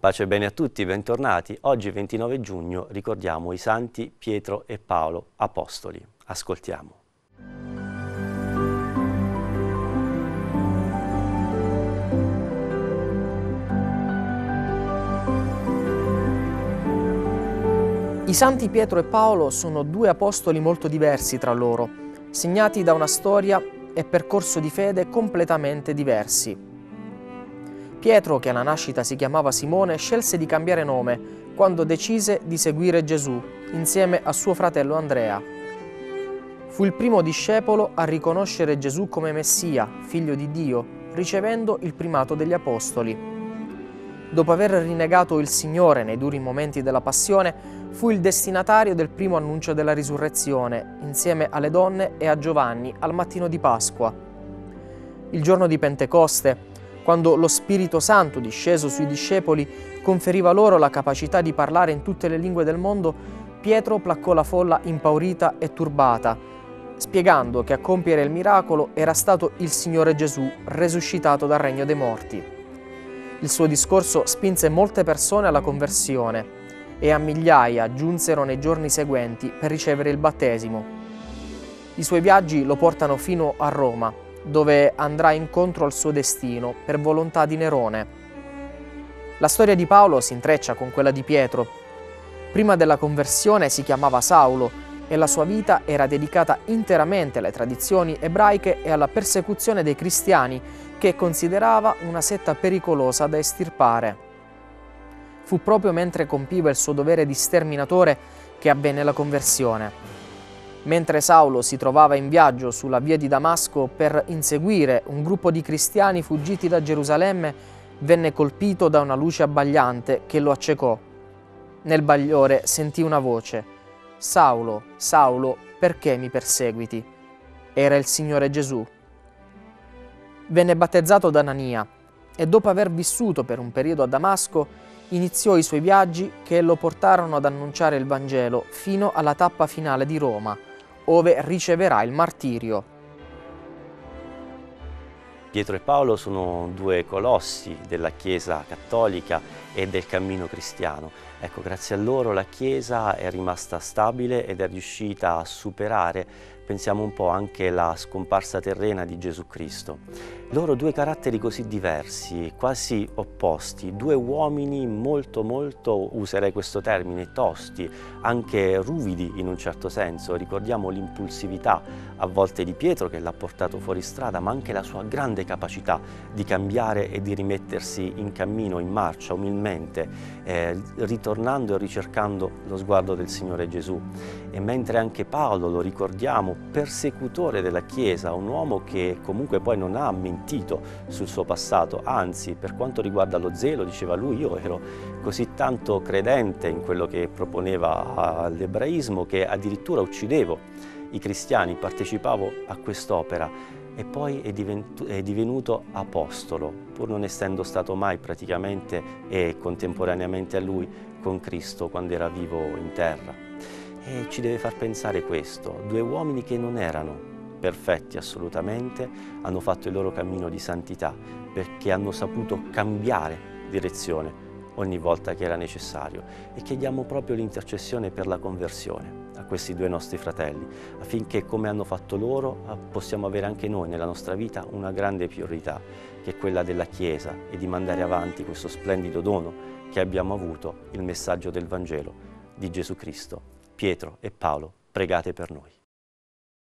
Pace e bene a tutti, bentornati. Oggi 29 giugno ricordiamo i santi Pietro e Paolo, apostoli. Ascoltiamo. I santi Pietro e Paolo sono due apostoli molto diversi tra loro, segnati da una storia e percorso di fede completamente diversi. Pietro, che alla nascita si chiamava Simone, scelse di cambiare nome quando decise di seguire Gesù insieme a suo fratello Andrea. Fu il primo discepolo a riconoscere Gesù come Messia, figlio di Dio, ricevendo il primato degli apostoli. Dopo aver rinnegato il Signore nei duri momenti della passione, fu il destinatario del primo annuncio della risurrezione, insieme alle donne e a Giovanni al mattino di Pasqua. Il giorno di Pentecoste, quando lo Spirito Santo, disceso sui discepoli, conferiva loro la capacità di parlare in tutte le lingue del mondo, Pietro placcò la folla impaurita e turbata, spiegando che a compiere il miracolo era stato il Signore Gesù, resuscitato dal regno dei morti. Il suo discorso spinse molte persone alla conversione e a migliaia giunsero nei giorni seguenti per ricevere il battesimo. I suoi viaggi lo portano fino a Roma, dove andrà incontro al suo destino per volontà di Nerone. La storia di Paolo si intreccia con quella di Pietro. Prima della conversione si chiamava Saulo e la sua vita era dedicata interamente alle tradizioni ebraiche e alla persecuzione dei cristiani, che considerava una setta pericolosa da estirpare. Fu proprio mentre compiva il suo dovere di sterminatore che avvenne la conversione. Mentre Saulo si trovava in viaggio sulla via di Damasco per inseguire un gruppo di cristiani fuggiti da Gerusalemme, venne colpito da una luce abbagliante che lo accecò. Nel bagliore sentì una voce: «Saulo, Saulo, perché mi perseguiti?» Era il Signore Gesù. Venne battezzato da Anania e dopo aver vissuto per un periodo a Damasco, iniziò i suoi viaggi che lo portarono ad annunciare il Vangelo fino alla tappa finale di Roma, ove riceverà il martirio. Pietro e Paolo sono due colossi della Chiesa cattolica e del cammino cristiano. Ecco, grazie a loro la Chiesa è rimasta stabile ed è riuscita a superare, pensiamo un po', anche la scomparsa terrena di Gesù Cristo. Loro due caratteri così diversi, quasi opposti, due uomini molto, userei questo termine, tosti, anche ruvidi in un certo senso. Ricordiamo l'impulsività a volte di Pietro che l'ha portato fuori strada, ma anche la sua grande capacità di cambiare e di rimettersi in cammino, in marcia, umilmente, ritornando e ricercando lo sguardo del Signore Gesù. E mentre anche Paolo, lo ricordiamo, persecutore della Chiesa, un uomo che comunque poi non ha mentito sul suo passato, anzi, per quanto riguarda lo zelo, diceva lui: io ero così tanto credente in quello che proponeva all'ebraismo che addirittura uccidevo i cristiani, partecipavo a quest'opera, e poi è divenuto apostolo, pur non essendo stato mai praticamente e contemporaneamente a lui con Cristo quando era vivo in terra. E ci deve far pensare questo: due uomini che non erano perfetti assolutamente, hanno fatto il loro cammino di santità perché hanno saputo cambiare direzione ogni volta che era necessario. E chiediamo proprio l'intercessione per la conversione a questi due nostri fratelli, affinché, come hanno fatto loro, possiamo avere anche noi nella nostra vita una grande priorità, che è quella della Chiesa, e di mandare avanti questo splendido dono che abbiamo avuto, il messaggio del Vangelo di Gesù Cristo. Pietro e Paolo, pregate per noi.